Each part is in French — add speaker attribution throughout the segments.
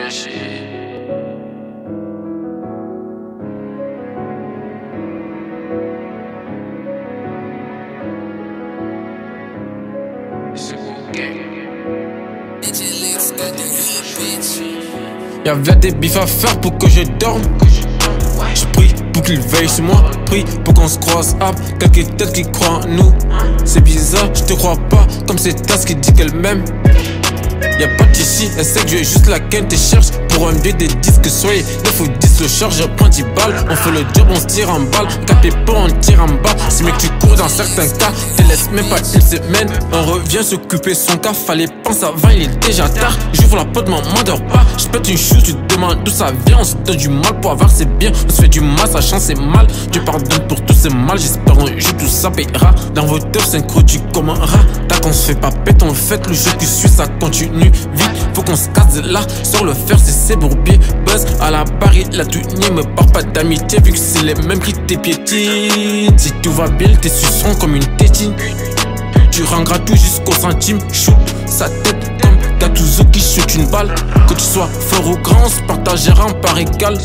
Speaker 1: caché.
Speaker 2: Y'avait des bifs à faire pour que je dorme. Je prie pour qu'il veille sur moi, prie pour qu'on se croise. Quelques têtes qui croient en nous. C'est bizarre, je te crois pas, comme cette tasse qui dit qu'elle m'aime. Y'a pas de ici, elle sait que je vais juste la ken, te cherche pour un billet des disques, soyez 9 ou 10 le charge, je prends 10 balles. On fait le job, on se tire en balle, capé pas, on tire en bas. Si mec tu cours dans certains cas, te laisse même pas une semaine. On revient s'occuper son cas, fallait penser avant, il est déjà tard. J'ouvre la porte, maman dort pas, je pète une chose, tu te demandes d'où ça vient. On se donne du mal pour avoir c'est bien, on se fait du mal, sachant c'est mal. Tu pardonnes pour tous ces mal, j'espère un jour tout ça paiera. Dans vos teufs, synchro, tu comme un rat. T'as qu'on se fait pas pète, on le fait, le jeu qui suit, ça continue. Vite, faut qu'on se casse de là, sur le fer, c'est bourbier. Buzz à la barre, il a tout nié, me parle pas d'amitié, vu que c'est les mêmes qui t'épiétinent. Si tout va bien, tes suceront comme une tétine. Tu rendras tout jusqu'au centime, shoot sa tête comme Gattuso qui shoot une balle. Que tu sois fort ou grand, on se partagera en part égale.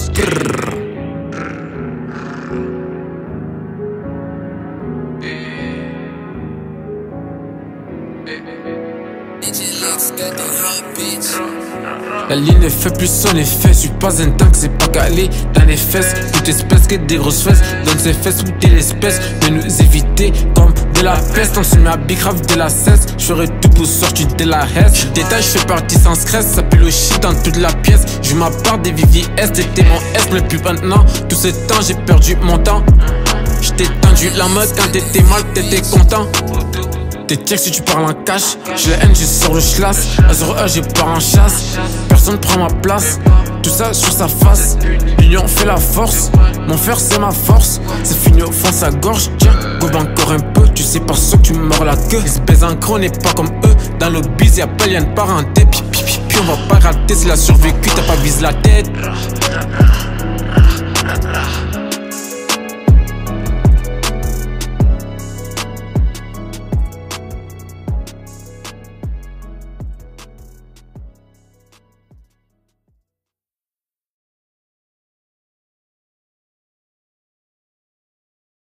Speaker 2: La ligne ne fait plus son effet, je suis pas un tank, c'est pas calé dans les fesses. Toute espèce que des grosses fesses, donne ses fesses ou t'es l'espèce. Mais nous éviter comme de la peste, on se met à bicrave de la cesse. Je ferai tout pour sortir de la haine. Je détaille, je fais partie sans stress, ça pue le shit dans toute la pièce. Je ma part des VVS, t'étais mon S, mais plus maintenant. Tout ce temps, j'ai perdu mon temps. J't'ai tendu la mode quand t'étais mal, t'étais content. T'es tiers si tu parles en cash. J'ai la haine, je sors le schlass. À 0 heure, je pars en chasse. Personne prend ma place. Tout ça sur sa face. L'union fait la force. Mon fer, c'est ma force. C'est fini au fond, sa gorge. Tiens, gobe encore un peu. Tu sais pas ce que tu mords la queue. Ils se baisent en gros, on n'est pas comme eux. Dans le biz, y'a pas lien de parenté. Puis on va pas rater. S'il a survécu, t'as pas visé la tête.